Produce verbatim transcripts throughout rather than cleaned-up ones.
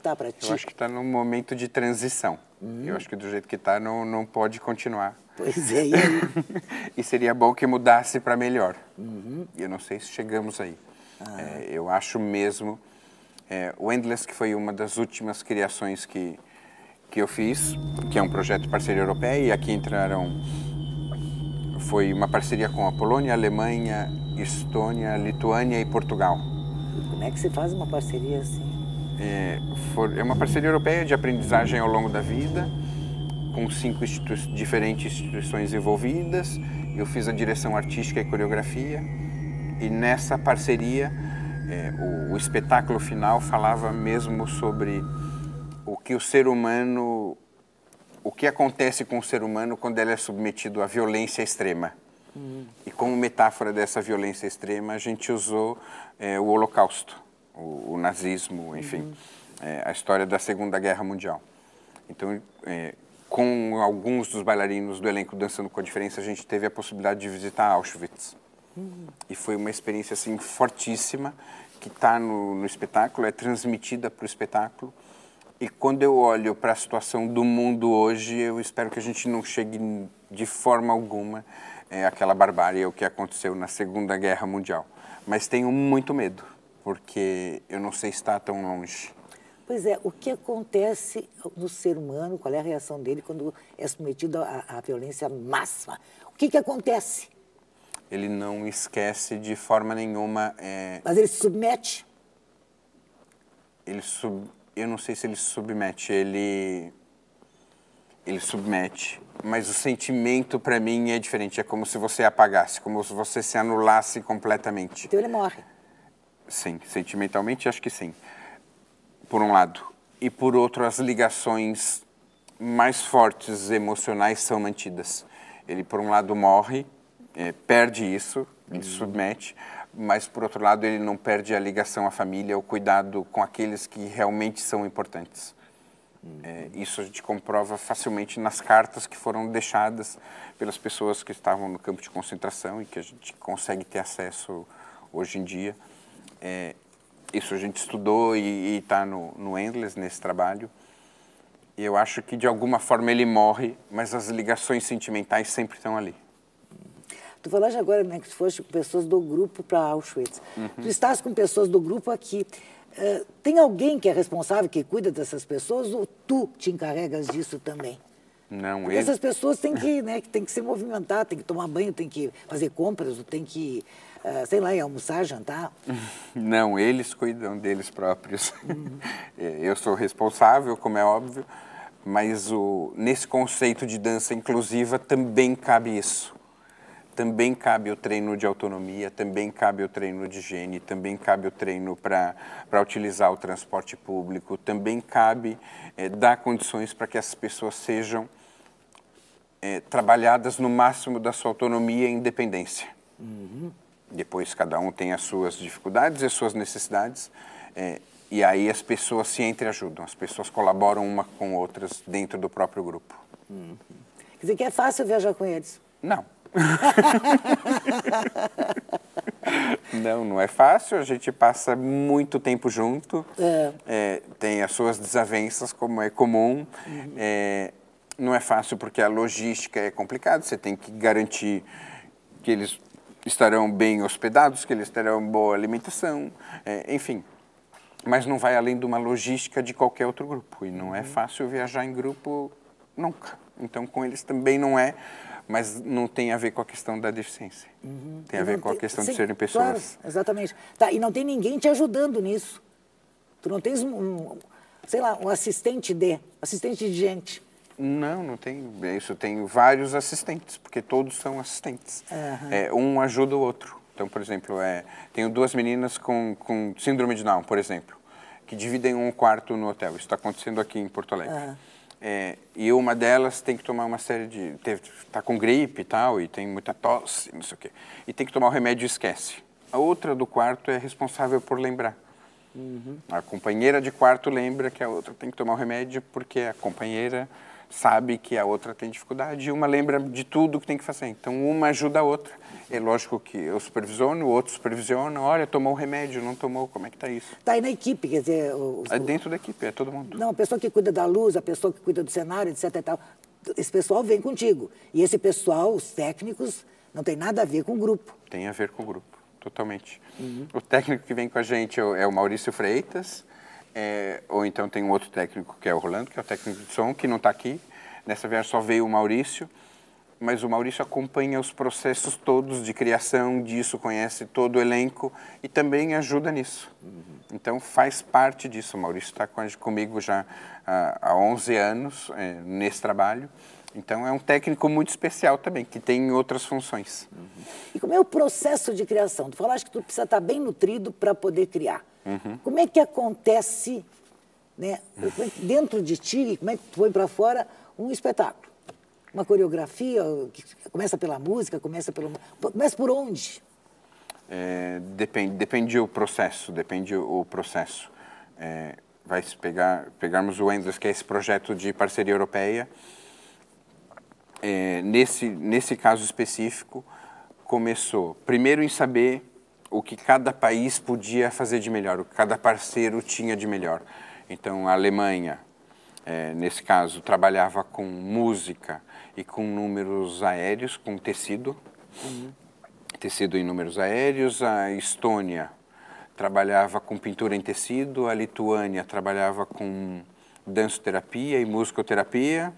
está para ti? Eu acho que está num momento de transição. Uhum. Eu acho que do jeito que está não, não pode continuar. Pois é, e aí? E seria bom que mudasse para melhor. Uhum. E eu não sei se chegamos aí. Ah. É, eu acho mesmo... É, o Endless, que foi uma das últimas criações que, que eu fiz, que é um projeto de parceria europeia, e aqui entraram... Foi uma parceria com a Polônia, a Alemanha, Estônia, Lituânia e Portugal. E como é que se faz uma parceria assim? É, for, é uma parceria europeia de aprendizagem ao longo da vida, com cinco institu diferentes instituições envolvidas. Eu fiz a direção artística e coreografia, e nessa parceria é, o, o espetáculo final falava mesmo sobre o que o ser humano, o que acontece com o ser humano quando ele é submetido à violência extrema. Hum. E como metáfora dessa violência extrema, a gente usou é, o Holocausto, o, o nazismo, enfim, uhum. é, a história da Segunda Guerra Mundial. Então, é, com alguns dos bailarinos do elenco Dançando com a Diferença, a gente teve a possibilidade de visitar Auschwitz. Uhum. E foi uma experiência assim, fortíssima, que está no, no espetáculo, é transmitida para o espetáculo. E quando eu olho para a situação do mundo hoje, eu espero que a gente não chegue de forma alguma é, àquela barbárie, o que aconteceu na Segunda Guerra Mundial. Mas tenho muito medo, porque eu não sei se está tão longe. Pois é, o que acontece no ser humano, qual é a reação dele quando é submetido à, à violência máxima? O que, que acontece? Ele não esquece de forma nenhuma... É... Mas ele se submete? Ele sub... Eu não sei se ele se submete, ele... Ele submete, mas o sentimento para mim é diferente, é como se você apagasse, como se você se anulasse completamente. Então ele morre? Sim, sentimentalmente acho que sim, por um lado. E por outro, as ligações mais fortes emocionais são mantidas. Ele, por um lado, morre, é, perde isso, ele se submete, mas, por outro lado, ele não perde a ligação à família, o cuidado com aqueles que realmente são importantes. É, isso a gente comprova facilmente nas cartas que foram deixadas pelas pessoas que estavam no campo de concentração e que a gente consegue ter acesso hoje em dia. É, isso a gente estudou e está no, no Endless, nesse trabalho. E eu acho que, de alguma forma, ele morre, mas as ligações sentimentais sempre estão ali. Tu falaste agora, né, que tu foste com pessoas do grupo para Auschwitz. Uhum. Tu estás com pessoas do grupo aqui. Uh, tem alguém que é responsável, que cuida dessas pessoas, ou tu te encarregas disso também? Não, Porque ele... essas pessoas têm que, né, têm que se movimentar, têm que tomar banho, têm que fazer compras, ou têm que, uh, sei lá, ir almoçar, jantar. Não, eles cuidam deles próprios. Uhum. Eu sou responsável, como é óbvio, mas o, nesse conceito de dança inclusiva também cabe isso. Também cabe o treino de autonomia, também cabe o treino de higiene, também cabe o treino para para utilizar o transporte público, também cabe é, dar condições para que essas pessoas sejam é, trabalhadas no máximo da sua autonomia e independência. Uhum. Depois cada um tem as suas dificuldades e as suas necessidades, é, e aí as pessoas se entreajudam, as pessoas colaboram uma com outras dentro do próprio grupo. Uhum. Quer dizer que é fácil viajar com eles? Não. Não, não é fácil, a gente passa muito tempo junto, é. É, tem as suas desavenças, como é comum, uhum. é, não é fácil porque a logística é complicada, você tem que garantir que eles estarão bem hospedados, que eles terão boa alimentação, é, enfim, mas não vai além de uma logística de qualquer outro grupo, e não uhum. é fácil viajar em grupo nunca, então com eles também não é. Mas não tem a ver com a questão da deficiência. Uhum. Tem a ver com a questão sim, de serem pessoas. Claro, exatamente. Tá, e não tem ninguém te ajudando nisso. Tu não tens, um, um, sei lá, um assistente de, assistente de gente. Não, não tem. Isso tem vários assistentes, porque todos são assistentes. Uhum. É, um ajuda o outro. Então, por exemplo, é, tenho duas meninas com, com síndrome de Down, por exemplo, que dividem um quarto no hotel. Isso está acontecendo aqui em Porto Alegre. Uhum. É, e uma delas tem que tomar uma série de... Está com gripe e tal, e tem muita tosse, não sei o quê. E tem que tomar o remédio e esquece. A outra do quarto é responsável por lembrar. Uhum. A companheira de quarto lembra que a outra tem que tomar o remédio porque a companheira sabe que a outra tem dificuldade e uma lembra de tudo que tem que fazer. Então, uma ajuda a outra. É lógico que eu supervisiono, o outro supervisiona. Olha, tomou o remédio, não tomou, como é que está isso? Está aí na equipe, quer dizer... O, é dentro da equipe, é todo mundo. Não, a pessoa que cuida da luz, a pessoa que cuida do cenário, etc e tal. Esse pessoal vem contigo. E esse pessoal, os técnicos, não tem nada a ver com o grupo. Tem a ver com o grupo, totalmente. Uhum. O técnico que vem com a gente é o Maurício Freitas, é, ou então tem um outro técnico que é o Rolando, que é o técnico de som, que não está aqui. Nessa viagem só veio o Maurício. Mas o Maurício acompanha os processos todos de criação disso, conhece todo o elenco e também ajuda nisso. Uhum. Então, faz parte disso. O Maurício está comigo já há onze anos é, nesse trabalho. Então, é um técnico muito especial também, que tem outras funções. Uhum. E como é o processo de criação? Tu falaste que tu precisa estar bem nutrido para poder criar. Uhum. Como é que acontece, né, dentro de ti, como é que tu põe para fora um espetáculo? Uma coreografia, que começa pela música, começa pelo... Começa por onde? É, depende, depende do processo, depende o processo. É, vai pegar, pegarmos o Endless, que é esse projeto de parceria europeia. É, nesse, nesse caso específico, começou primeiro em saber o que cada país podia fazer de melhor, o que cada parceiro tinha de melhor. Então, a Alemanha, é, nesse caso, trabalhava com música e com números aéreos, com tecido, uhum. tecido em números aéreos. A Estônia trabalhava com pintura em tecido, a Lituânia trabalhava com dançoterapia e musicoterapia,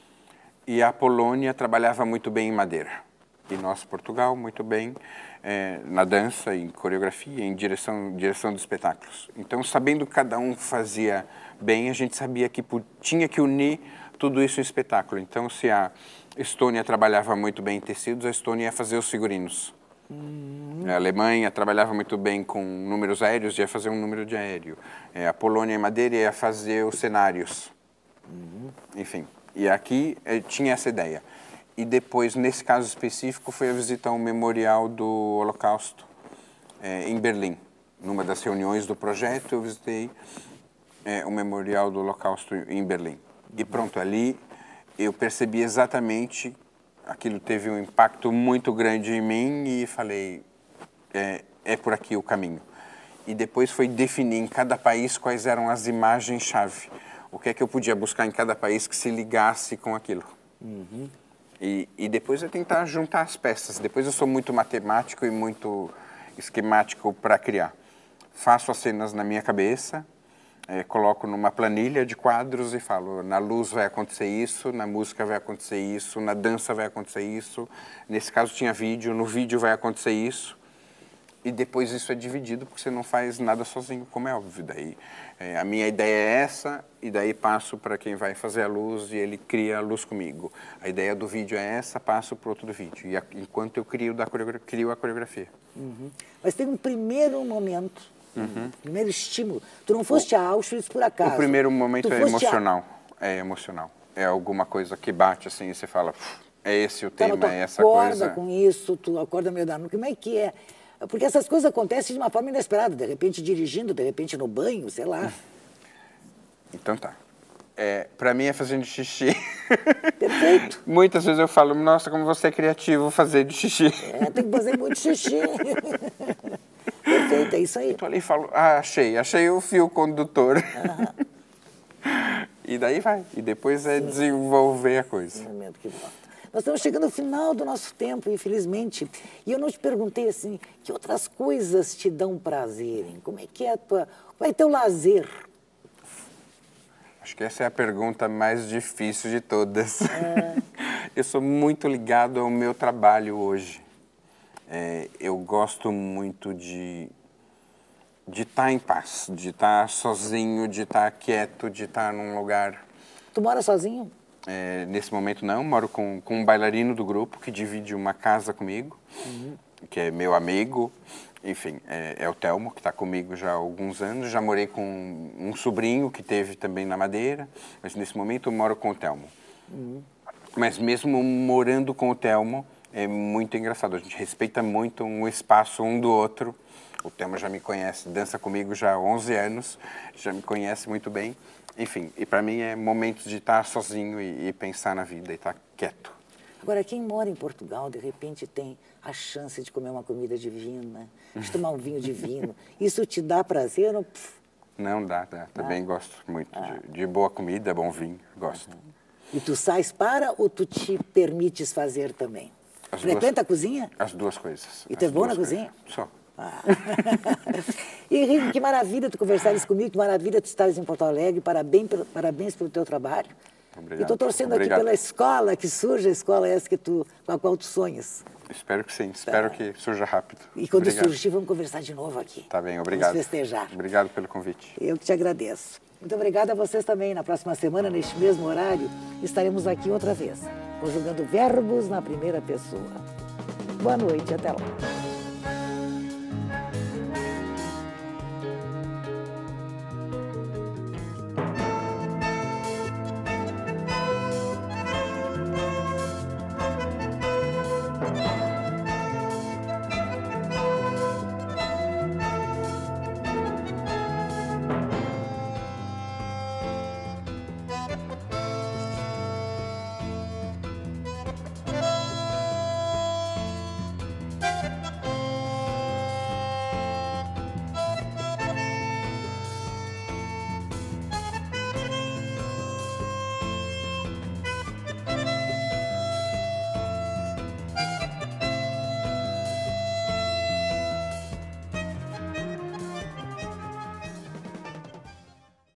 e a Polônia trabalhava muito bem em madeira. E nós, Portugal, muito bem é, na dança, em coreografia, em direção, direção de espetáculos. Então, sabendo que cada um fazia bem, a gente sabia que tinha que unir tudo isso em espetáculo. Então, se a Estônia trabalhava muito bem em tecidos, a Estônia ia fazer os figurinos. Uhum. A Alemanha trabalhava muito bem com números aéreos, ia fazer um número de aéreo. A Polônia em madeira ia fazer os cenários. Uhum. Enfim, e aqui tinha essa ideia. E depois, nesse caso específico, foi a visitar um memorial do Holocausto é, em Berlim. Numa das reuniões do projeto, eu visitei é, o memorial do Holocausto em Berlim. E pronto, ali eu percebi exatamente, aquilo teve um impacto muito grande em mim e falei, é, é por aqui o caminho. E depois foi definir em cada país quais eram as imagens-chave. O que é que eu podia buscar em cada país que se ligasse com aquilo. Uhum. E, e depois é tentar juntar as peças. Depois eu sou muito matemático e muito esquemático para criar. Faço as cenas na minha cabeça, é, coloco numa planilha de quadros e falo, na luz vai acontecer isso, na música vai acontecer isso, na dança vai acontecer isso. Nesse caso tinha vídeo, no vídeo vai acontecer isso. E depois isso é dividido, porque você não faz nada sozinho, como é óbvio. Daí, é, a minha ideia é essa, e daí passo para quem vai fazer a luz e ele cria a luz comigo. A ideia do vídeo é essa, passo para o outro do vídeo. E a, enquanto eu crio, da coreografia, crio a coreografia. Uhum. Mas tem um primeiro momento, uhum. um primeiro estímulo. Tu não foste o, a Auschwitz por acaso. O primeiro momento tu é emocional. A... É emocional. É alguma coisa que bate assim e você fala, é esse o então, tema, é essa coisa. coisa. Tu acorda com isso, tu acorda meio da noite. Como é que é? Porque essas coisas acontecem de uma forma inesperada, de repente dirigindo, de repente no banho, sei lá. Então tá. É, para mim é fazendo xixi. Perfeito. Muitas vezes eu falo, nossa, como você é criativo fazer de xixi. É, tem que fazer muito xixi. Perfeito, é isso aí. Eu tô ali e falo, ah, achei, achei o fio condutor. Uhum. E daí vai. E depois é Sim. desenvolver a coisa. Que Nós estamos chegando ao final do nosso tempo, infelizmente. E eu não te perguntei assim, que outras coisas te dão prazer? Hein? Como é que é a tua... Qual é teu lazer? Acho que essa é a pergunta mais difícil de todas. É. Eu sou muito ligado ao meu trabalho hoje. É, eu gosto muito de de estar em paz, de estar sozinho, de estar quieto, de estar num lugar... Tu mora sozinho? É, nesse momento não, moro com, com um bailarino do grupo que divide uma casa comigo, uhum. que é meu amigo, enfim, é, é o Telmo, que está comigo já há alguns anos. Já morei com um sobrinho que teve também na Madeira, mas nesse momento eu moro com o Telmo. Uhum. Mas mesmo morando com o Telmo, é muito engraçado, a gente respeita muito um espaço um do outro, O Telmo já me conhece, dança comigo já há onze anos, já me conhece muito bem. Enfim, e para mim é momentos de estar sozinho e, e pensar na vida e estar quieto. Agora, quem mora em Portugal, de repente tem a chance de comer uma comida divina, de tomar um vinho divino. Isso te dá prazer? Não, não dá, dá. Também ah. gosto muito ah. de, de boa comida, bom vinho, gosto. Uhum. E tu sais para ou tu te permites fazer também? As Frequenta duas, a cozinha? As duas coisas. E tu é bom na cozinha? Só. Ah. E Henrique, que maravilha tu conversares comigo, que maravilha tu estares em Porto Alegre, parabéns, parabéns pelo teu trabalho. Obrigado. E estou torcendo Obrigado. aqui pela escola, que surja a escola essa que tu, com a qual tu sonhas. Espero que sim, espero tá. que surja rápido. E quando obrigado. surgir, vamos conversar de novo aqui. Tá bem, obrigado. Vamos festejar. Obrigado pelo convite. Eu que te agradeço. Muito obrigada a vocês também. Na próxima semana, neste mesmo horário, estaremos aqui outra vez, conjugando verbos na primeira pessoa. Boa noite, até lá.